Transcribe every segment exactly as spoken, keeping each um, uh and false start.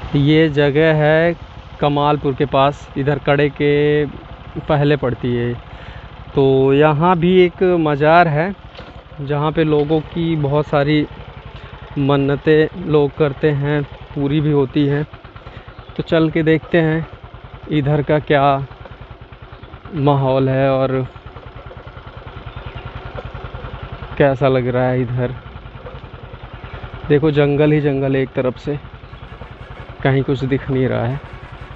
ये जगह है कमालपुर के पास, इधर कड़े के पहले पड़ती है। तो यहाँ भी एक मज़ार है जहाँ पे लोगों की बहुत सारी मन्नतें लोग करते हैं, पूरी भी होती हैं। तो चल के देखते हैं इधर का क्या माहौल है और कैसा लग रहा है इधर। देखो जंगल ही जंगल है एक तरफ से, कहीं कुछ दिख नहीं रहा है।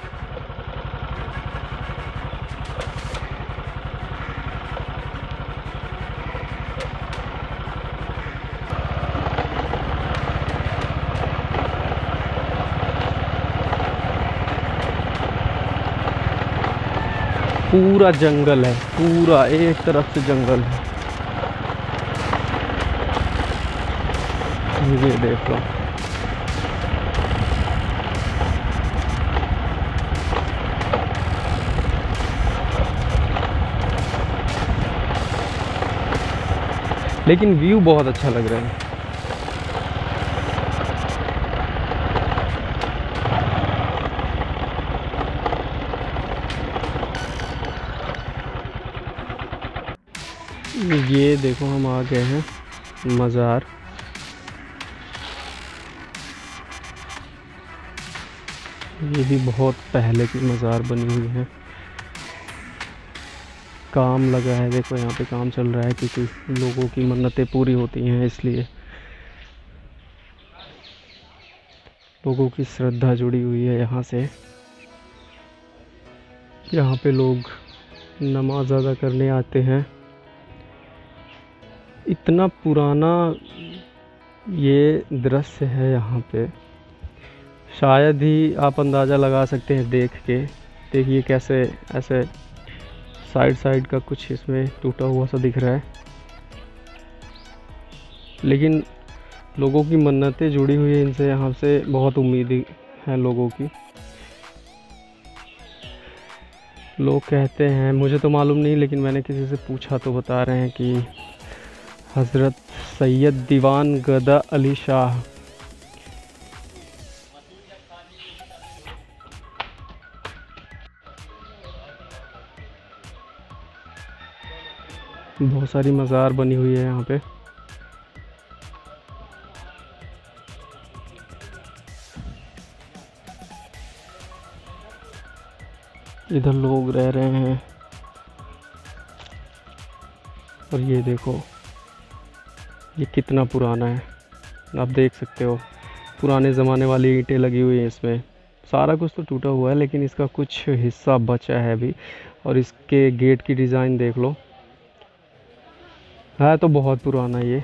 पूरा जंगल है, पूरा एक तरफ से जंगल है। ये देखो लेकिन व्यू बहुत अच्छा लग रहा है। ये देखो हम आ गए हैं मज़ार। ये भी बहुत पहले की मज़ार बनी हुई है। काम लगा है, देखो यहाँ पे काम चल रहा है क्योंकि लोगों की मन्नतें पूरी होती हैं, इसलिए लोगों की श्रद्धा जुड़ी हुई है यहाँ से। यहाँ पे लोग नमाज अदा करने आते हैं। इतना पुराना ये दृश्य है यहाँ पे, शायद ही आप अंदाज़ा लगा सकते हैं देख के। देखिए कैसे ऐसे साइड साइड का कुछ इसमें टूटा हुआ सा दिख रहा है, लेकिन लोगों की मन्नतें जुड़ी हुई है इनसे। यहाँ से बहुत उम्मीद है लोगों की। लोग कहते हैं, मुझे तो मालूम नहीं, लेकिन मैंने किसी से पूछा तो बता रहे हैं कि हज़रत सैयद दीवान गदा अली शाह बहुत सारी मज़ार बनी हुई है यहाँ पे। इधर लोग रह रहे हैं। और ये देखो ये कितना पुराना है, आप देख सकते हो पुराने ज़माने वाली ईंटें लगी हुई हैं इसमें। सारा कुछ तो टूटा हुआ है लेकिन इसका कुछ हिस्सा बचा है अभी। और इसके गेट की डिज़ाइन देख लो, है तो बहुत पुराना ये।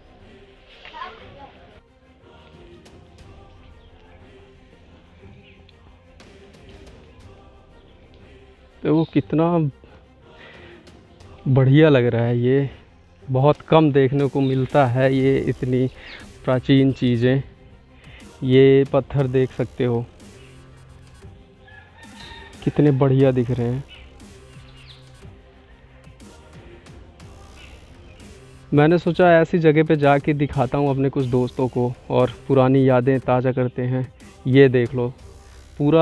तो वो कितना बढ़िया लग रहा है। ये बहुत कम देखने को मिलता है, ये इतनी प्राचीन चीज़ें। ये पत्थर देख सकते हो कितने बढ़िया दिख रहे हैं। मैंने सोचा ऐसी जगह पे जाके दिखाता हूँ अपने कुछ दोस्तों को और पुरानी यादें ताज़ा करते हैं। ये देख लो पूरा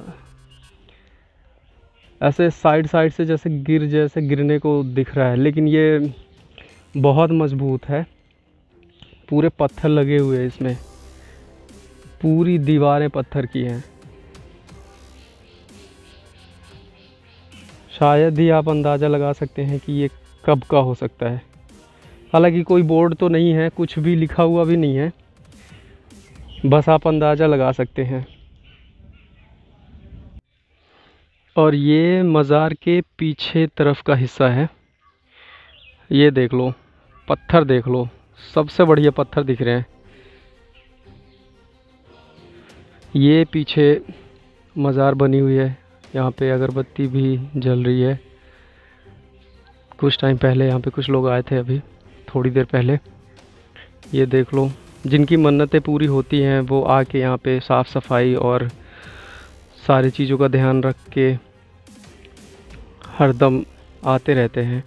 ऐसे साइड साइड से जैसे गिर जैसे गिरने को दिख रहा है, लेकिन ये बहुत मजबूत है। पूरे पत्थर लगे हुए हैं इसमें, पूरी दीवारें पत्थर की हैं। शायद ही आप अंदाज़ा लगा सकते हैं कि ये कब का हो सकता है। हालांकि कोई बोर्ड तो नहीं है, कुछ भी लिखा हुआ भी नहीं है, बस आप अंदाज़ा लगा सकते हैं। और ये मज़ार के पीछे तरफ का हिस्सा है। ये देख लो पत्थर, देख लो सबसे बढ़िया पत्थर दिख रहे हैं। ये पीछे मज़ार बनी हुई है, यहाँ पे अगरबत्ती भी जल रही है। कुछ टाइम पहले यहाँ पे कुछ लोग आए थे, अभी थोड़ी देर पहले। ये देख लो जिनकी मन्नतें पूरी होती हैं वो आके यहाँ पे साफ़ सफाई और सारी चीज़ों का ध्यान रख के हरदम आते रहते हैं।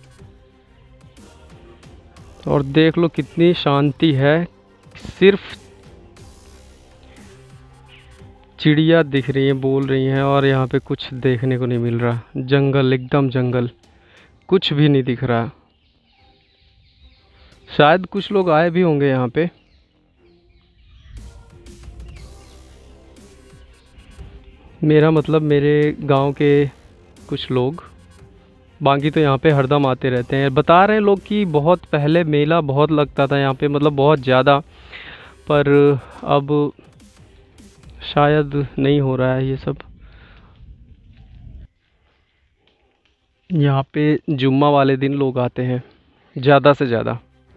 और देख लो कितनी शांति है। सिर्फ चिड़िया दिख रही हैं, बोल रही हैं, और यहाँ पे कुछ देखने को नहीं मिल रहा। जंगल, एकदम जंगल, कुछ भी नहीं दिख रहा। शायद कुछ लोग आए भी होंगे यहाँ पे। मेरा मतलब मेरे गांव के कुछ लोग, बाकी तो यहाँ पे हरदम आते रहते हैं। बता रहे हैं लोग कि बहुत पहले मेला बहुत लगता था यहाँ पे, मतलब बहुत ज़्यादा, पर अब शायद नहीं हो रहा है ये सब। यहाँ पे जुम्मा वाले दिन लोग आते हैं ज़्यादा से ज़्यादा।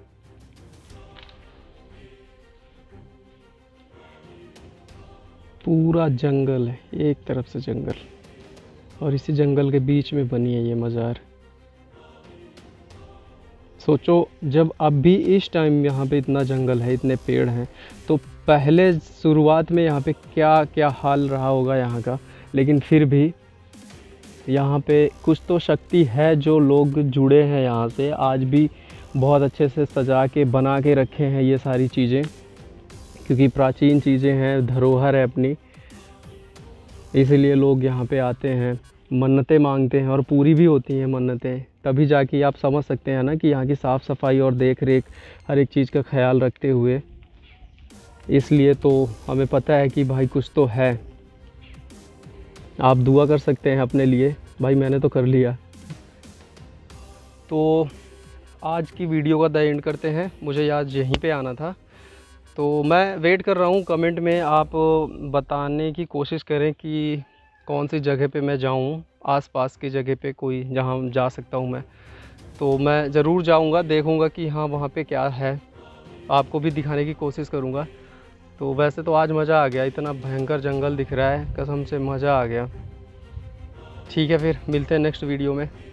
पूरा जंगल है, एक तरफ से जंगल, और इसी जंगल के बीच में बनी है ये मज़ार। सोचो, जब अब भी इस टाइम यहाँ पे इतना जंगल है, इतने पेड़ हैं, तो पहले शुरुआत में यहाँ पे क्या क्या हाल रहा होगा यहाँ का। लेकिन फिर भी यहाँ पे कुछ तो शक्ति है, जो लोग जुड़े हैं यहाँ से, आज भी बहुत अच्छे से सजा के बना के रखे हैं ये सारी चीज़ें, क्योंकि प्राचीन चीज़ें हैं, धरोहर है अपनी। इसलिए लोग यहाँ पे आते हैं, मन्नतें मांगते हैं, और पूरी भी होती हैं मन्नतें। तभी जाके आप समझ सकते हैं ना कि यहाँ की साफ़ सफाई और देख रेख, हर एक चीज़ का ख्याल रखते हुए। इसलिए तो हमें पता है कि भाई कुछ तो है। आप दुआ कर सकते हैं अपने लिए, भाई मैंने तो कर लिया। तो आज की वीडियो का द एंड करते हैं। मुझे आज यहीं पे आना था, तो मैं वेट कर रहा हूँ। कमेंट में आप बताने की कोशिश करें कि कौन सी जगह पे मैं जाऊँ, आसपास की जगह पे कोई जहाँ जा सकता हूँ मैं, तो मैं ज़रूर जाऊँगा, देखूँगा कि हाँ वहाँ पे क्या है, आपको भी दिखाने की कोशिश करूँगा। तो वैसे तो आज मज़ा आ गया, इतना भयंकर जंगल दिख रहा है, कसम से मज़ा आ गया। ठीक है, फिर मिलते हैं नेक्स्ट वीडियो में।